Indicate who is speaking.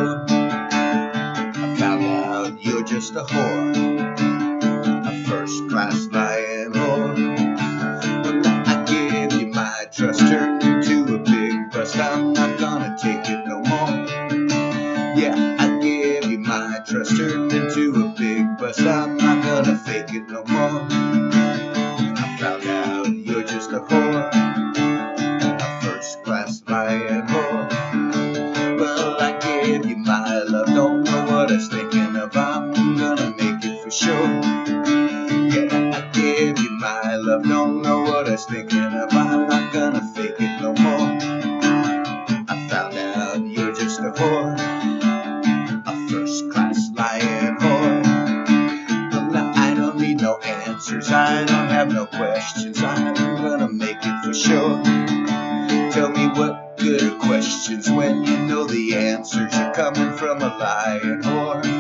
Speaker 1: sure. I found out you're just a whore, a first-class lying whore. When I give you my trust turned into a big bust, I'm not gonna take it no more. Yeah, I give you my trust turned into a big bust, I'm not gonna fake it no more. I found out you're just a whore, a first-class lying whore. Well, I gave you my love, don't know what I was thinking of, I'm gonna make it for sure. Yeah, I gave you my love, don't know what I was thinking of, I'm not gonna fake it no more. I found out you're just a whore, a first-class lying whore. Well, now I don't need no answers, I don't have no questions, I'm gonna make it for sure. Tell me what good are questions when you know the answers are coming from a lying whore.